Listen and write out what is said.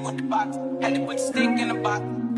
with the box. Had to put the stick in the box.